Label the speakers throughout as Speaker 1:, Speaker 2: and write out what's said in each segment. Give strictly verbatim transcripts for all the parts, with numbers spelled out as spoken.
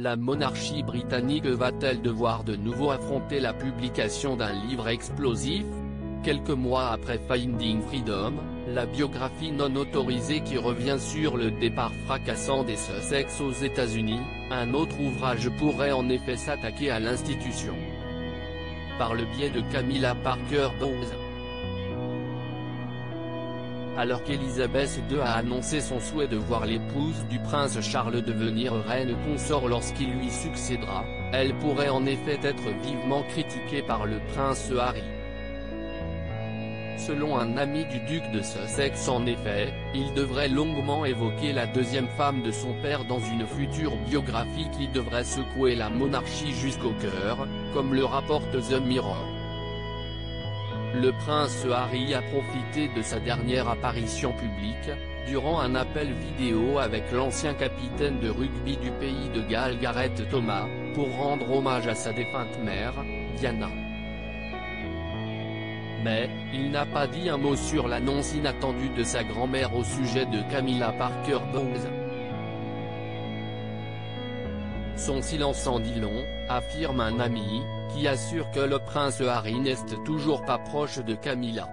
Speaker 1: La monarchie britannique va-t-elle devoir de nouveau affronter la publication d'un livre explosif? Quelques mois après Finding Freedom, la biographie non autorisée qui revient sur le départ fracassant des Sussex aux États-Unis, un autre ouvrage pourrait en effet s'attaquer à l'institution. Par le biais de Camilla Parker Bowles. Alors qu'Élisabeth deux a annoncé son souhait de voir l'épouse du prince Charles devenir reine consort lorsqu'il lui succédera, elle pourrait en effet être vivement critiquée par le prince Harry. Selon un ami du duc de Sussex en effet, il devrait longuement évoquer la deuxième femme de son père dans une future biographie qui devrait secouer la monarchie jusqu'au cœur, comme le rapporte The Mirror. Le prince Harry a profité de sa dernière apparition publique, durant un appel vidéo avec l'ancien capitaine de rugby du pays de Galles Gareth Thomas, pour rendre hommage à sa défunte mère, Diana. Mais, il n'a pas dit un mot sur l'annonce inattendue de sa grand-mère au sujet de Camilla Parker Bowles. Son silence en dit long, affirme un ami, qui assure que le prince Harry n'est toujours pas proche de Camilla.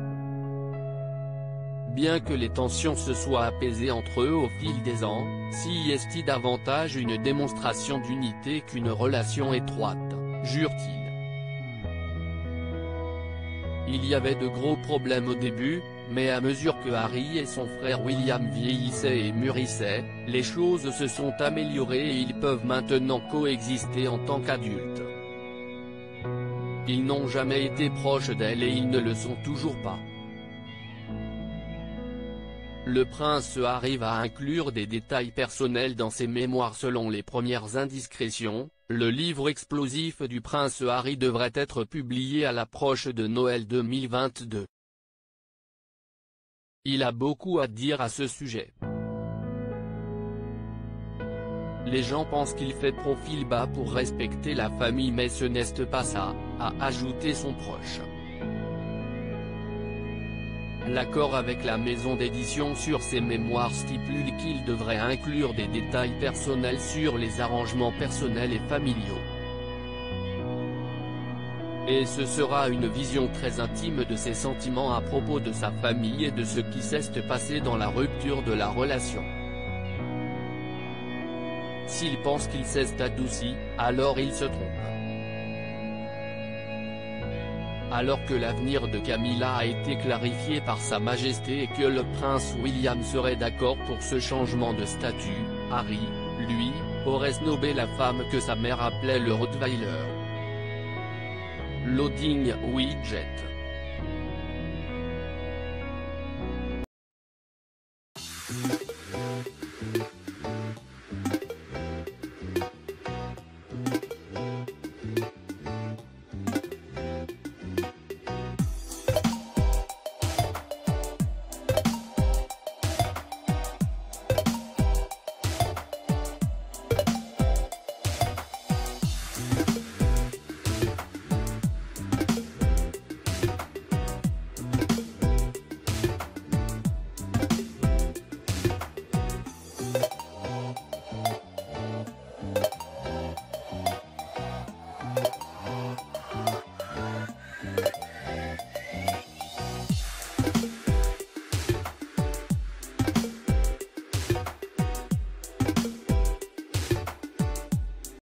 Speaker 1: Bien que les tensions se soient apaisées entre eux au fil des ans, si est davantage une démonstration d'unité qu'une relation étroite, jure-t-il. Il y avait de gros problèmes au début, mais à mesure que Harry et son frère William vieillissaient et mûrissaient, les choses se sont améliorées et ils peuvent maintenant coexister en tant qu'adultes. Ils n'ont jamais été proches d'elle et ils ne le sont toujours pas. Le prince arrive à inclure des détails personnels dans ses mémoires selon les premières indiscrétions. Le livre explosif du prince Harry devrait être publié à l'approche de Noël deux mille vingt-deux. Il a beaucoup à dire à ce sujet. Les gens pensent qu'il fait profil bas pour respecter la famille mais ce n'est pas ça, a ajouté son proche. L'accord avec la maison d'édition sur ses mémoires stipule qu'il devrait inclure des détails personnels sur les arrangements personnels et familiaux. Et ce sera une vision très intime de ses sentiments à propos de sa famille et de ce qui s'est passé dans la rupture de la relation. S'il pense qu'il s'est adouci, alors il se trompe. Alors que l'avenir de Camilla a été clarifié par Sa Majesté et que le prince William serait d'accord pour ce changement de statut, Harry, lui, aurait snobé la femme que sa mère appelait le Rottweiler. Loading widget.